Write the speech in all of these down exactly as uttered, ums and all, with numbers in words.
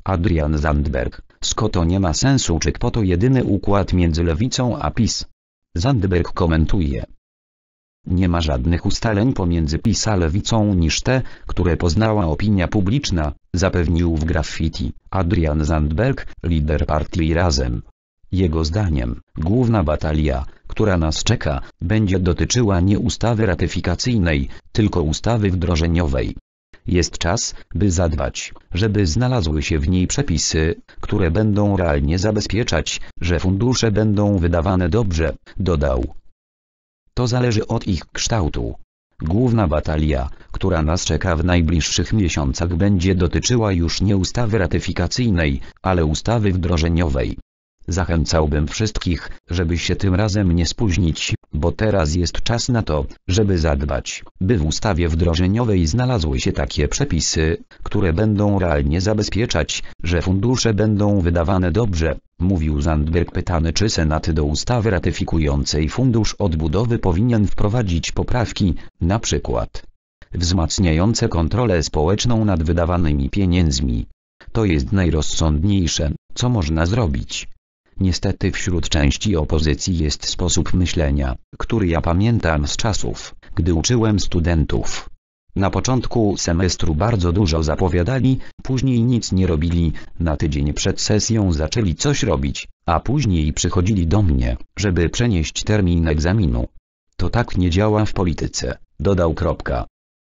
Adrian Zandberg, sko to nie ma sensu, czy po to jedyny układ między Lewicą a PiS? Zandberg komentuje. Nie ma żadnych ustaleń pomiędzy PiS a Lewicą niż te, które poznała opinia publiczna, zapewnił w Graffiti Adrian Zandberg, lider partii Razem. Jego zdaniem, główna batalia, która nas czeka, będzie dotyczyła nie ustawy ratyfikacyjnej, tylko ustawy wdrożeniowej. Jest czas, by zadbać, żeby znalazły się w niej przepisy, które będą realnie zabezpieczać, że fundusze będą wydawane dobrze, dodał. To zależy od ich kształtu. Główna batalia, która nas czeka w najbliższych miesiącach, będzie dotyczyła już nie ustawy ratyfikacyjnej, ale ustawy wdrożeniowej. Zachęcałbym wszystkich, żeby się tym razem nie spóźnić, bo teraz jest czas na to, żeby zadbać, by w ustawie wdrożeniowej znalazły się takie przepisy, które będą realnie zabezpieczać, że fundusze będą wydawane dobrze, mówił Zandberg, pytany, czy Senat do ustawy ratyfikującej Fundusz Odbudowy powinien wprowadzić poprawki, na przykład wzmacniające kontrolę społeczną nad wydawanymi pieniędzmi. To jest najrozsądniejsze, co można zrobić. Niestety wśród części opozycji jest sposób myślenia, który ja pamiętam z czasów, gdy uczyłem studentów. Na początku semestru bardzo dużo zapowiadali, później nic nie robili, na tydzień przed sesją zaczęli coś robić, a później przychodzili do mnie, żeby przenieść termin egzaminu. To tak nie działa w polityce, dodał. Kropka.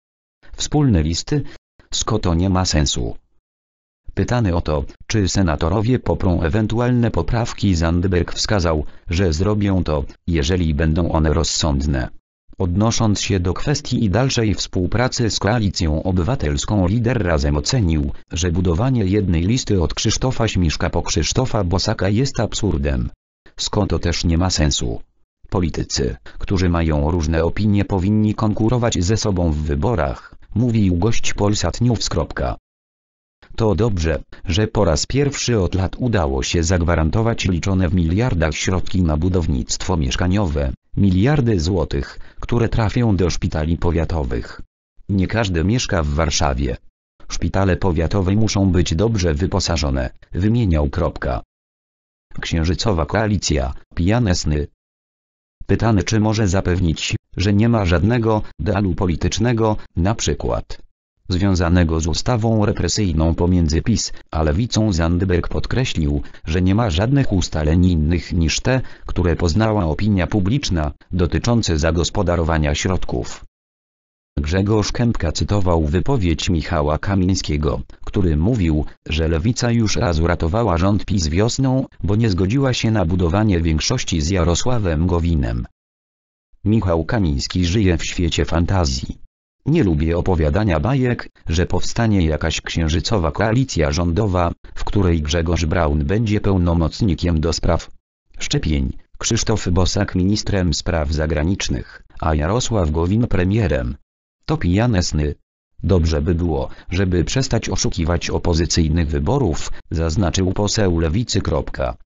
Wspólne listy? Sko to nie ma sensu. Pytany o to, czy senatorowie poprą ewentualne poprawki, Zandberg wskazał, że zrobią to, jeżeli będą one rozsądne. Odnosząc się do kwestii dalszej współpracy z Koalicją Obywatelską, lider Razem ocenił, że budowanie jednej listy od Krzysztofa Śmiszka po Krzysztofa Bosaka jest absurdem. Skąd to też nie ma sensu. Politycy, którzy mają różne opinie, powinni konkurować ze sobą w wyborach, mówił gość Polsat News. To dobrze, że po raz pierwszy od lat udało się zagwarantować liczone w miliardach środki na budownictwo mieszkaniowe, miliardy złotych, które trafią do szpitali powiatowych. Nie każdy mieszka w Warszawie. Szpitale powiatowe muszą być dobrze wyposażone, wymieniał. Księżycowa koalicja, pijane sny. Pytany, czy może zapewnić, że nie ma żadnego dealu politycznego, na przykład związanego z ustawą represyjną pomiędzy PiS a Lewicą, Zandberg podkreślił, że nie ma żadnych ustaleń innych niż te, które poznała opinia publiczna, dotyczące zagospodarowania środków. Grzegorz Kępka cytował wypowiedź Michała Kamińskiego, który mówił, że Lewica już raz uratowała rząd PiS wiosną, bo nie zgodziła się na budowanie większości z Jarosławem Gowinem. Michał Kamiński żyje w świecie fantazji. Nie lubię opowiadania bajek, że powstanie jakaś księżycowa koalicja rządowa, w której Grzegorz Braun będzie pełnomocnikiem do spraw szczepień, Krzysztof Bosak ministrem spraw zagranicznych, a Jarosław Gowin premierem. To pijane sny. Dobrze by było, żeby przestać oszukiwać opozycyjnych wyborów, zaznaczył poseł Lewicy.